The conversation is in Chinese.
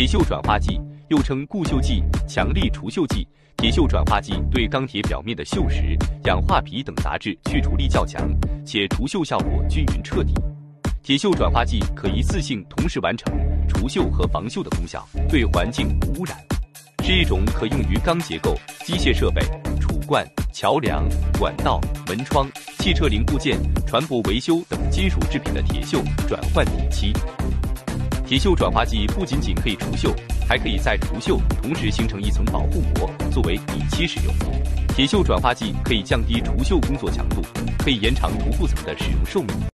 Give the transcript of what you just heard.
铁锈转化剂又称固锈剂、强力除锈剂。铁锈转化剂对钢铁表面的锈蚀、氧化皮等杂质去除力较强，且除锈效果均匀彻底。铁锈转化剂可一次性同时完成除锈和防锈的功效，对环境无污染，是一种可用于钢结构、机械设备、储罐、桥梁、管道、门窗、汽车零部件、船舶维修等金属制品的铁锈转换底漆。铁锈转化剂不仅仅可以除锈，还可以在除锈同时形成一层保护膜，作为底漆使用。铁锈转化剂可以降低除锈工作强度，可以延长涂布层的使用寿命。